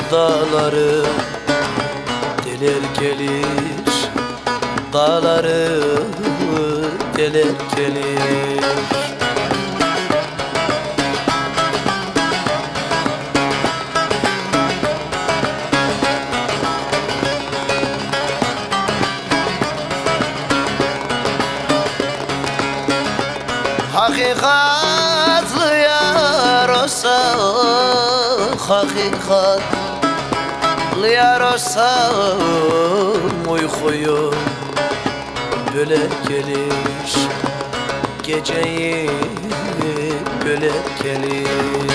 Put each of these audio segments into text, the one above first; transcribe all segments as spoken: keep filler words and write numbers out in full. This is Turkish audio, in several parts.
dağları deler gelir, dağları deler gelir. Hakikatlı yar olsa, hakikatlı yar olsa uykuyu böler gelir, geceyi böler gelir.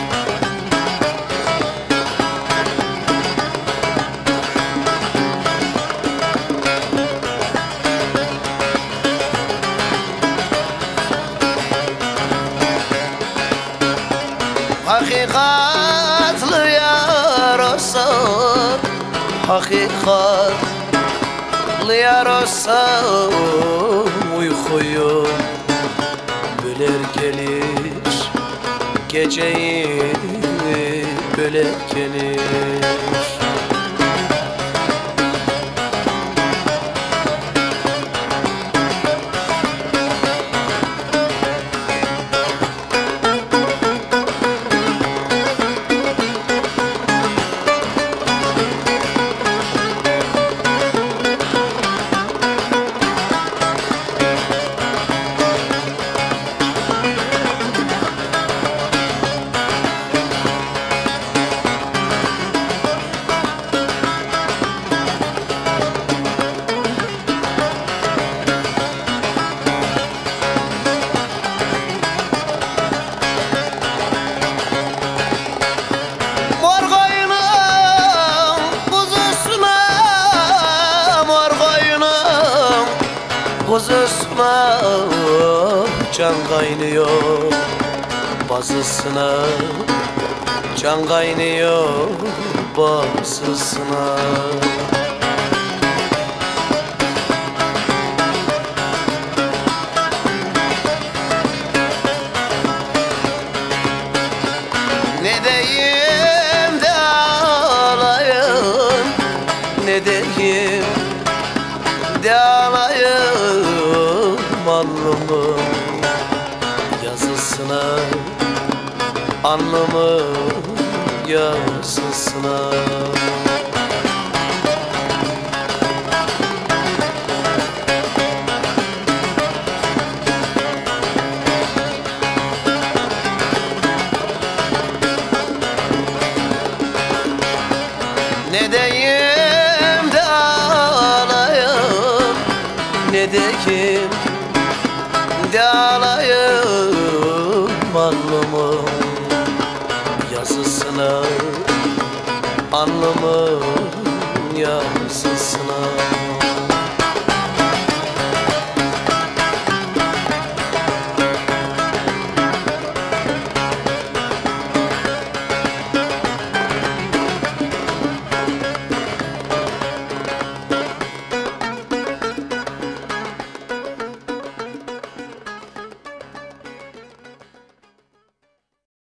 Hakikatlı yar olsa, hakikatlı yar olsa uykuyu böler gelir, geceyi böler gelir. Kuzusuna can kaynıyor, bazısına can kaynıyor, bazısına. Ne diyeyim de ağlayayım, ne diyeyim de ağlayayım, alnımın yazısına, alnımın yazısına. Ne diyeyim de ağlayayım, ne diyeyim de ağlayayım, alnımın yazısına, alnımın yazısına.